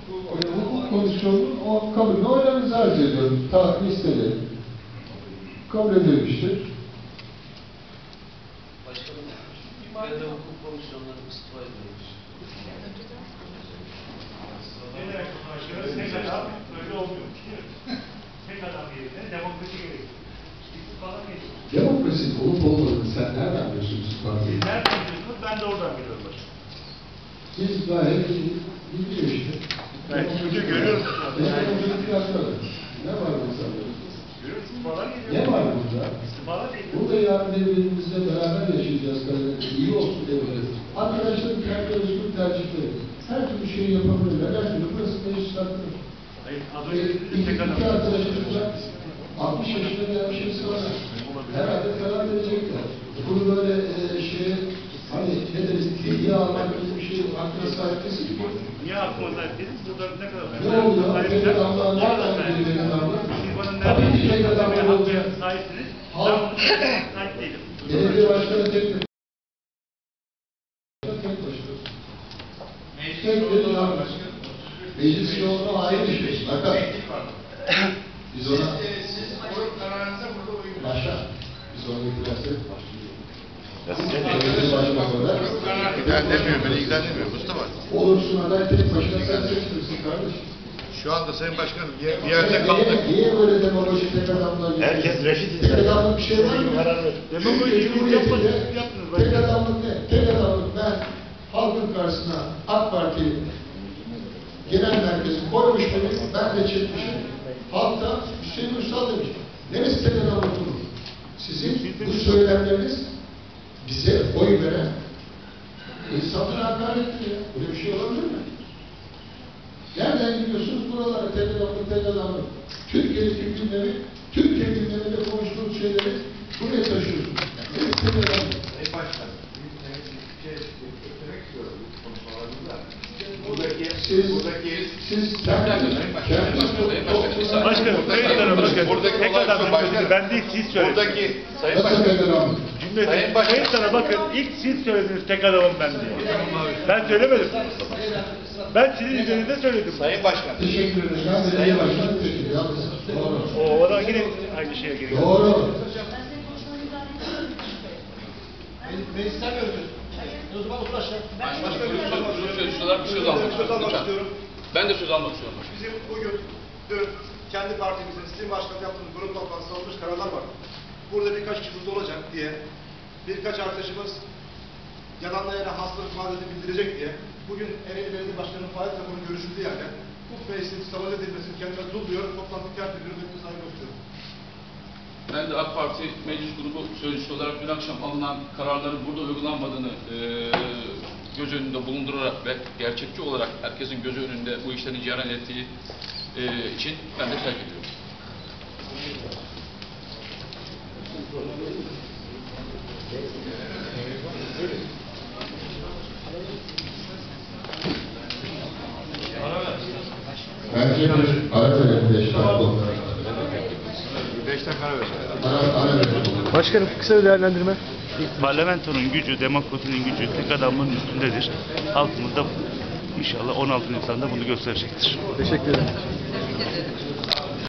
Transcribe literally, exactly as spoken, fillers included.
e, hukuk komisyonunun o kabulüne oylarınızı arz ediyorum. Ta listede kabul edilmiştir. Başkanım, ben de hukuk komisyonları istifa ediyoruz. Ne demek bu başkanım? Tek adam öyle olmuyor. Tek adam yerine demokrasi gerekiyor. İstifalar gerekiyor. Demokrasi olup olmadığını sen nereden biliyorsunuz partiyi? Siz nereden biliyorsunuz? Ben de oradan biliyorum başkanım. Biz gayet iyi biliyor işte. Ben çünkü görüyorum. Ne var mesela? Görüyorum, istifalar geliyor. Ne var burada? İstifalar geliyor. Burada yarın birbirimizle beraber yaşayacağız. İyi olsun diyoruz. Arkadaşların kendi özgür tercihleri. Her türlü şeyi yapabilirler. Her türlü burası meclis hakkıdır. Hayır, az E, önce iki, tek iki adam. arkadaşımız var. altmış yaşında gelmiş birisi var. Herhalde karar verecekler. Bunu böyle e, şeye, hani ne deriz, hediye almak gibi bir şey aklına sahip değilsin ki. Niye aklıma sahip değiliz? Burada ne kadar? Ne oluyor? Tek adamlar nereden geliyor tek adamlar? Siz bana Tabii ki nereden tek adamlar olacak. sahipsiniz? Halk. Ben sahip değilim. Belediye başkanı tek tek. Tek başına. Tek dedi ya. Meclis yoğunluğu ayrı bir şey. Bakın. Biz ona... Siz oy kararınıza burada uygun. Başla. Biz ona getirersek başlıyoruz. İlgilendirmiyor, beni ilgilendirmiyor Mustafa. Olursun aday tek başına sen seçilirsin kardeşim. Şu anda Sayın Başkanım bir, bir yerde kaldık. Niye, niye böyle demagoji tek adamlar gibi? Herkes reşit Tek adamlık bir şey var mı? Demagoji Cumhuriyetinde yapmadınız, yaptınız. Tek adamlık ne? Tek adamlık ben halkın karşısına AK Parti genel merkezi koymuş beni, ben de çekmişim. Halk da Hüseyin Uysal demiş. Neresi tek adamlık bunu? Sizin bu söylemleriniz bize oy veren insanlara hakarettir ya. Böyle bir şey olabilir mi? Nereden gidiyorsunuz buralara tek adamlık, tek adamlık? Türkiye'deki gündemi, Türkiye gündeminde konuştuğumuz şeyleri buraya taşıyorsunuz. Neresi tek adamlık? Sayın Başkanım, bir şey eklemek istiyorum bu konuşmalarımızda. Buradaki, Siz, buradaki, siz Sayın Başkanım, Başkanım, Sayın Başkanım, buradaki tek olay adam şu başkanım. ben değil siz söylediniz. Buradaki Sayın Nasıl tek Başkanım, adamlık? Cümle Sayın Başkanım. Sayın sana bakın ilk siz söylediniz tek adamım ben diye. Ben söylemedim. Ben sizin üzerinde söyledim. Sayın Başkanım. Teşekkür ederim. Ben belediye başkanı teşekkür ederim. Doğru. O ona yine aynı şeye geliyor. Doğru. Meclisten göreceğiz. O zaman ulaşalım. Başkanım, şunu söylüyorlar, bir söz almak istiyorum. Lütfen. Ben de söz almak istiyorum. Bizim bugün, dün kendi partimizin sizin başkanı yaptığımız grup toplantısında alınmış kararlar var. Burada birkaç kişi burada olacak diye, birkaç arkadaşımız yalanla yere hastalık vadesi bildirecek diye, bugün Ereğli Belediye Başkanı'nın Fahit Tabur'un görüşüldüğü yerde bu meclisin sabote edilmesini kendime duyuyor, toplantı terk ediyorum ve saygı gösteriyorum. Ben de AK Parti Meclis Grubu Sözcüsü olarak dün akşam alınan kararların burada uygulanmadığını e, göz önünde bulundurarak ve gerçekçi olarak herkesin gözü önünde bu işlerin cereyan ettiği e, için ben de terk ediyorum. Bence bir ara verelim. Beş dakika oldu. Beş dakika ara verin. Ara, ara verelim. Başkanım kısa bir değerlendirme. Parlamentonun gücü, demokrasinin gücü tek adamın üstündedir. Halkımız da inşallah on altı Nisan'da bunu gösterecektir. Teşekkür ederim.